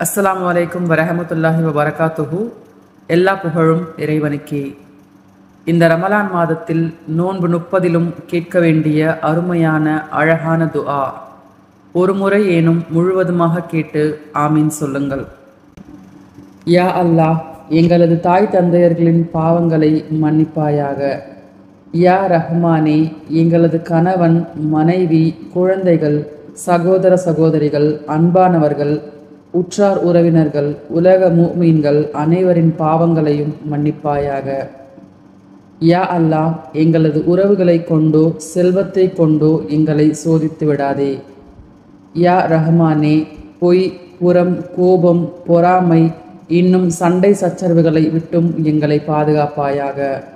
அஸ்ஸலாமு அலைக்கும் வரஹமத்துல்லாஹி வபரகாத்துஹு. எல்லா புகழும் இறைவனுக்கே. இந்த ரமலான் மாதத்தில் நோன்பு 30லும் கேட்க வேண்டிய அருமையான அழகான துஆ. ஒரு முறை ஏனும் முழுவதுமாக கேட்டு ஆமீன் சொல்லுங்கள். யா அல்லாஹ், எங்களது தாய் தந்தையர்களின் பாவங்களை மன்னிப்பாயாக. யா ரஹ்மானே, எங்களது கணவன், மனைவி, குழந்தைகள், சகோதர சகோதரிகள், அன்பானவர்கள், உற்றார் உறவினர்கள், உலக முஃமின்கள் அனைவரின் பாவங்களையும் மன்னிப்பாயாக. யா அல்லாஹ், எங்களது உறவுகளை கொண்டோ செல்வத்தை கொண்டோ எங்களை சோதித்து விடாதே. யா ரஹ்மானே, பொய், புறம், கோபம், பொறாமை இன்னும் சண்டை சச்சரவுகளை விட்டும் எங்களை பாதுகாப்பாயாக.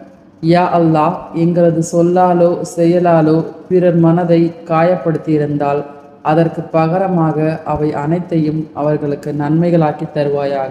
யா அல்லாஹ், எங்களது சொல்லாலோ செயலாலோ பிறர் மனதை காயப்படுத்தியிருந்தால் அதற்கு பகரமாக அவை அனைத்தையும் அவர்களுக்கு நன்மைகளாக்கி தருவாயாக.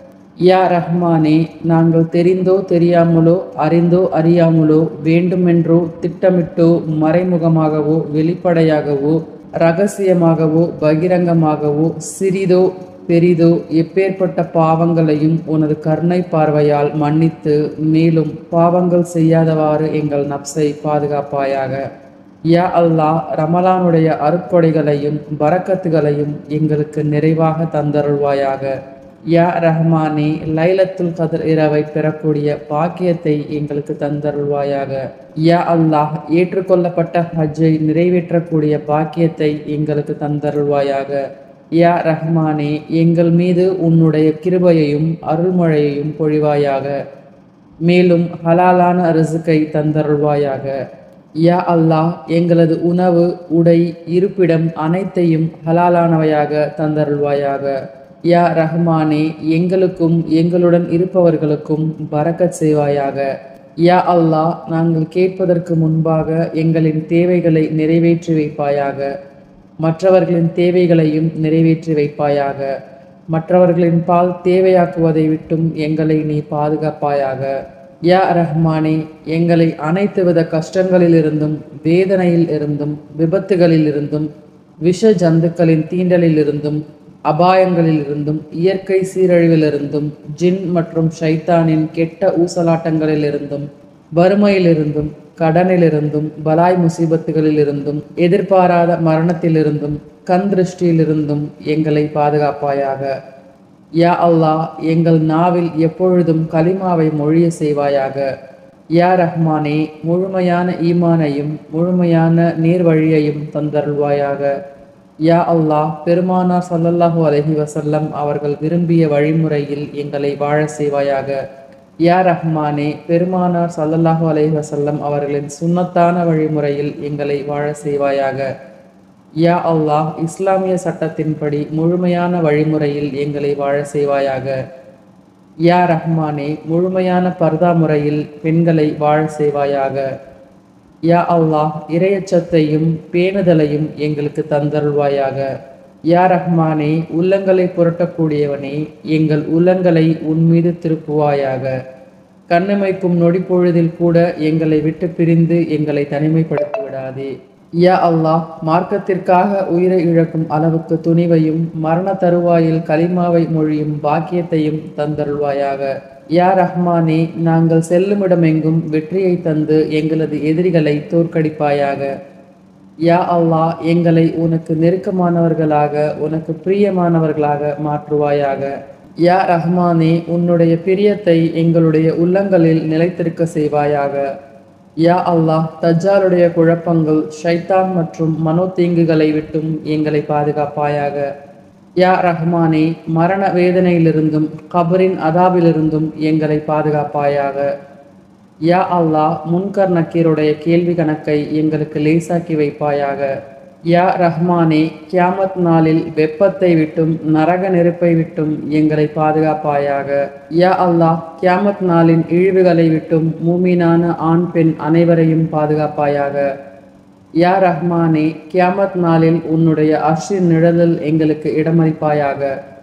யா ரஹ்மானே, நாங்கள் தெரிந்தோ தெரியாமலோ அறிந்தோ அறியாமலோ வேண்டுமென்றோ திட்டமிட்டோ மறைமுகமாகவோ வெளிப்படையாகவோ இரகசியமாகவோ பகிரங்கமாகவோ சிறிதோ பெரிதோ எப்பேற்பட்ட பாவங்களையும் உனது கருணை பார்வையால் மன்னித்து மேலும் பாவங்கள் செய்யாதவாறு எங்கள் நப்சை பாதுகாப்பாயாக. யா அல்லாஹ், ரமலானுடைய அருட்கொடைகளையும் பரக்கத்துகளையும் எங்களுக்கு நிறைவாக தந்தருள்வாயாக. யா ரஹ்மானே, லைலத்துல் கத்ர் இரவை பெறக்கூடிய பாக்கியத்தை எங்களுக்கு தந்தருள்வாயாக. யா அல்லாஹ், ஏற்றுக்கொள்ளப்பட்ட ஹஜ்ஜை நிறைவேற்றக்கூடிய பாக்கியத்தை எங்களுக்கு தந்தருள்வாயாக. யா ரஹ்மானே, எங்கள் மீது உன்னுடைய கிருபையையும் அருள்மழையையும் பொழிவாயாக. மேலும் ஹலாலான ரிஸ்கை தந்தருள்வாயாக. யா அல்லாஹ், எங்களது உணவு, உடை, இருப்பிடம் அனைத்தையும் ஹலாலானவையாக தந்தருள்வாயாக. யா ரஹ்மானே, எங்களுக்கும் எங்களுடன் இருப்பவர்களுக்கும் பரக்கத் செய்வாயாக. யா அல்லாஹ், நாங்கள் கேட்பதற்கு முன்பாக எங்களின் தேவைகளை நிறைவேற்றி வைப்பாயாக. மற்றவர்களின் தேவைகளையும் நிறைவேற்றி வைப்பாயாக. மற்றவர்களின் பால் தேவையாக்குவதை விட்டும் எங்களை நீ பாதுகாப்பாயாக. யா ரஹ்மானே, எங்களை அனைத்து வித கஷ்டங்களிலிருந்தும் வேதனையில் இருந்தும் விபத்துகளிலிருந்தும் விஷ ஜந்துக்களின் தீண்டலிலிருந்தும் அபாயங்களிலிருந்தும் இயற்கை சீரழிவிலிருந்தும் ஜின் மற்றும் ஷைத்தானின் கெட்ட ஊசலாட்டங்களிலிருந்தும் வறுமையிலிருந்தும் கடனிலிருந்தும் பலாய் முசீபத்துகளிலிருந்தும் எதிர்பாராத மரணத்திலிருந்தும் கண் திருஷ்டியிலிருந்தும் எங்களை பாதுகாப்பாயாக. யா அல்லாஹ், எங்கள் நாவில் எப்பொழுதும் கலிமாவை மொழிய செய்வாயாக. யா ரஹ்மானே, முழுமையான ஈமானையும் முழுமையான நேர்வழியையும் தந்தருள்வாயாக. யா அல்லாஹ், பெருமானார் ஸல்லல்லாஹு அலைஹி வஸல்லம் அவர்கள் விரும்பிய வழிமுறையில் எங்களை வாழ செய்வாயாக. யா ரஹ்மானே, பெருமானார் ஸல்லல்லாஹு அலைஹி வஸல்லம் அவர்களின் சுன்னத்தான வழிமுறையில் எங்களை வாழ செய்வாயாக. யா அல்லாஹ், இஸ்லாமிய சட்டத்தின்படி முழுமையான வழிமுறையில் எங்களை வாழ செய்வாயாக. யா ரஹ்மானே, முழுமையான பர்தா முறையில் பெண்களை வாழ செய்வாயாக. யா அல்லாஹ், இறையச்சத்தையும் பேணுதலையும் எங்களுக்கு தந்தருள்வாயாக. யா ரஹ்மானே, உள்ளங்களை புரட்டக்கூடியவனே, எங்கள் உள்ளங்களை உன்மீது திருப்புவாயாக. கண்ணிமைக்கும் நொடி பொழுதில் கூட எங்களை விட்டு பிரிந்து எங்களை தனிமைப்படுத்தி விடாதே. யா அல்லாஹ், மார்க்கத்திற்காக உயிரை இழக்கும் அளவுக்கு துணிவையும் மரண தருவாயில் கலிமாவை மொழியும் பாக்கியத்தையும் தந்தருள்வாயாக. யா ரஹ்மானே, நாங்கள் செல்லுமிடமெங்கும் வெற்றியை தந்து எங்களது எதிரிகளை தோற்கடிப்பாயாக. யா அல்லாஹ், எங்களை உனக்கு நெருக்கமானவர்களாக உனக்கு பிரியமானவர்களாக மாற்றுவாயாக. யா ரஹ்மானே, உன்னுடைய பிரியத்தை எங்களுடைய உள்ளங்களில் நிலைத்திருக்க செய்வாயாக. யா அல்லாஹ், தஜ்ஜாலுடைய குழப்பங்கள், ஷைத்தான் மற்றும் மனோதீங்குகளை விட்டும் எங்களை பாதுகாப்பாயாக. யா ரஹ்மானே, மரண வேதனையிலிருந்தும் கபரின் அதாபிலிருந்தும் எங்களை பாதுகாப்பாயாக. யா அல்லாஹ், முன்கர் நக்கீருடைய கேள்வி கணக்கை எங்களுக்கு லேசாக்கி வைப்பாயாக. யா ரஹ்மானே, கியாமத் நாளில் வெப்பத்தை விட்டும் நரக நெருப்பை விட்டும் எங்களை பாதுகாப்பாயாக. யா அல்லாஹ், கியாமத் நாளின் இழிவுகளை விட்டும் மூமினான ஆண் பெண் அனைவரையும் பாதுகாப்பாயாக. யா ரஹ்மானே, கியாமத் நாளில் உன்னுடைய அர்ஷின் நிழலில் எங்களுக்கு இடமளிப்பாயாக.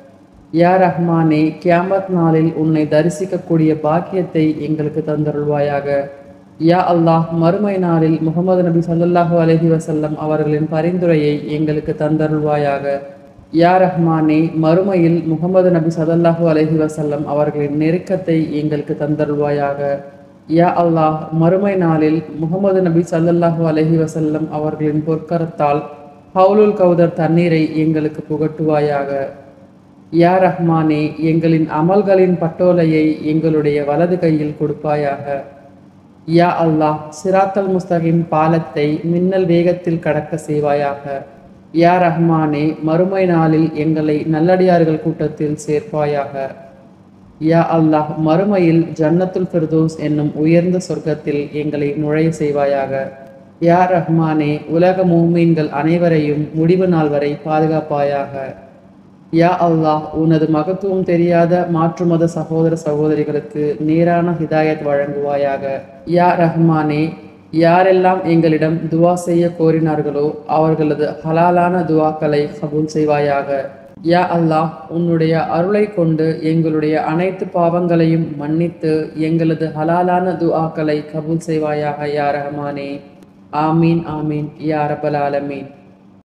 யா ரஹ்மானே, கியாமத் நாளில் உன்னை தரிசிக்கக்கூடிய பாக்கியத்தை எங்களுக்கு தந்தருள்வாயாக. யா அல்லாஹ், மறுமை நாளில் முகமது நபி ஸல்லல்லாஹு அலைஹி வஸல்லம் அவர்களின் பரிந்துரையை எங்களுக்கு தந்தருள்வாயாக. யா ரஹ்மானே, மறுமையில் முகமது நபி ஸல்லல்லாஹு அலைஹி வஸல்லம் அவர்களின் நெருக்கத்தை எங்களுக்கு தந்தருள்வாயாக. யா அல்லாஹ், மறுமை நாளில் முகமது நபி ஸல்லல்லாஹு அலைஹி வஸல்லம் அவர்களின் பொற்கரத்தால் ஹவுலுல் கௌதர் தண்ணீரை எங்களுக்கு புகட்டுவாயாக. யா ரஹ்மானே, எங்களின் அமல்களின் பட்டோலையை எங்களுடைய வலது கையில் கொடுப்பாயாக. யா அல்லாஹ், சிராத்தல் முஸ்தகிம் பாலத்தை மின்னல் வேகத்தில் கடக்க செய்வாயாக. யா ரஹ்மானே, மறுமை நாளில் எங்களை நல்லடியார்கள் கூட்டத்தில் சேர்ப்பாயாக. யா அல்லாஹ், மறுமையில் ஜன்னத்துல் ஃபிர்தௌஸ் என்னும் உயர்ந்த சொர்க்கத்தில் எங்களை நுழைய செய்வாயாக. யா ரஹ்மானே, உலக மூமீன்கள் அனைவரையும் முடிவு நாள் வரை பாதுகாப்பாயாக. யா அல்லாஹ், உனது மகத்துவம் தெரியாத மாற்று மத சகோதர சகோதரிகளுக்கு நேரான ஹிதாயத் வழங்குவாயாக. யா ரஹ்மானே, யாரெல்லாம் எங்களிடம் துவா செய்ய கோரினார்களோ அவர்களது ஹலாலான துவாக்களை கபூல் செய்வாயாக. யா அல்லாஹ், உன்னுடைய அருளை கொண்டு எங்களுடைய அனைத்து பாவங்களையும் மன்னித்து எங்களது ஹலாலான துஆக்களை கபூல் செய்வாயாக. யா ரஹ்மானே. ஆமீன் ஆமீன் யா ரப்பல் ஆலமீன்.